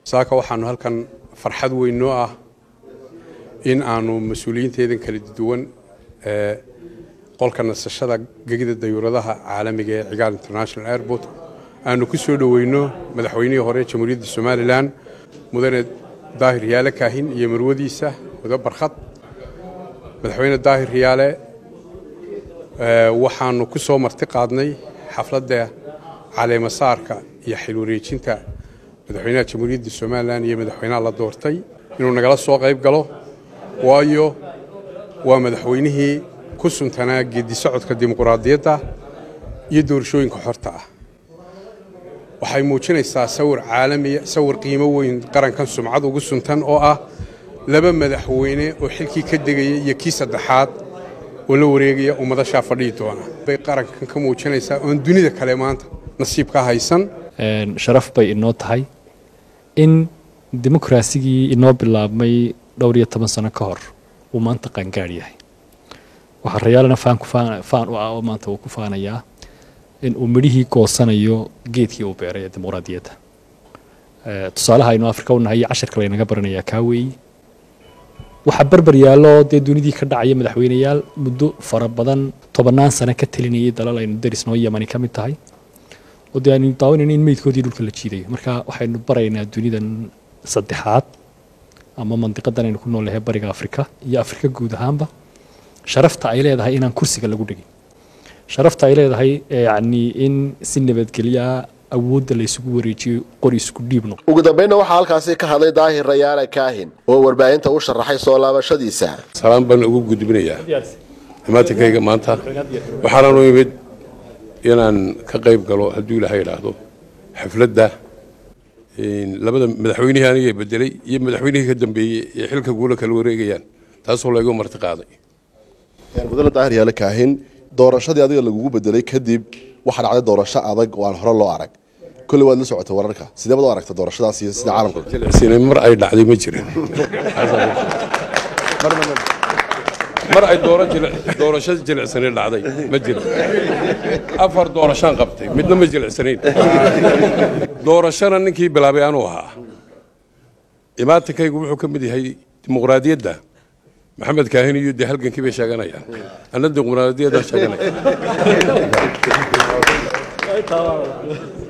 saaka waxaanu halkan farxad weyn noo ah in aanu mas'uuliyiinteedan kala duwan qolka nasashada gegida dayuuradaha caalamiga ee Cigaal International Airport aanu ku soo dhaweyno madaxweynihii hore Jamhuuriyadda Somaliland mudane Riyaale kaahin iyo marwadiisa wada barxad madaxweyne Riyaale waxaanu ku soo marti qaadnay xafladda caleema saarka iyo xil wareejinta madaxweynaha Jamhuuriyadda Somaliland iyo madaxweynaha la doortay inuu nagala soo qayb galo waayo waa madaxweynihii ku suntanaa geedi socodka dimuqraadiyadda iyo doorashooyinka xorta ah waxay muujinaysaa sawir caalami sawir qiimo weyn qarankan sumcad ugu suntan oo ah laba madaxweyne oo xilkii ka degay iyo kii saddexaad oo la wareegaya ummadasha fadhiyi doona bay qarankan ka muujinaysaa oo dunida kale maanta nasiib ka haysan sharaf bay inoo tahay in dimuqraadiyadii inoo bilaabmay dhowr iyo 10 sano ka hor uu maanta qangaar yahay waxa Riyaalena faan u ah oo maanta uu ku faanayaa in uu midhihii goosanayo geedkii uu beeray dimuqraadiyadda tusaalaha inuu Afrika u nahay 10 kale inaga baranaya ka weey waxa barbar yaalo dunidii ka dhacay madaxweynayaal muddo fara badan 10 sano ka talinayay dalal aynu darisnoo Yamani ka mid tahay oo aynu daawanayno in meydkoodii dhulka la jiiday marka waxaynu baraynaa dunidan saddexaad ama mandiqadan aynu ku noolahay bariga Afrika iyo Afrika guud ahaanba sharafta ay leedahay inaan kursiga lagu dhigin sharafta ay leedahay in si nabadgelyo awoodda la isugu wareejiyo qori isku dhiibno ugu dambeynna waxa halkaas ka hadlay Riyaale kaahin oo warbaahinta u sharaxay soo laabashadiisa salaam baan ugu gudbinayaa imaatikayga maanta waxaan u yimid inaan ka qayb galo haddii Ilaahay yiraahdo xafladda labada madaxweynaha aniga bedelay iyo madaxweynihii ka dambeeyay ee xilka guula kala wareegayaan taasoo lagu marti qaaday mudane Riyaale kaahin doorashadii adiga lagu bedelay kadib waxa dhacday doorasho adag oo aan hore loo arag kulli waad la socotay wararka sidee baad u aragtay doorashadaas iyo sida caalamka sinay mar ay dhacday ma jirin mar ay doorashada jilicsanay dhacday ma jirin afar doorashaan qabtay midna ma jilicsanayn doorashana ninkii bilaabay anuu ahaa imaatikaygu wuxuu ka mid yahay dimuqraadiyadda محمد كاهن يودي حلقن كيف شاغنايا انا ديمقراطيه دا شاغنايا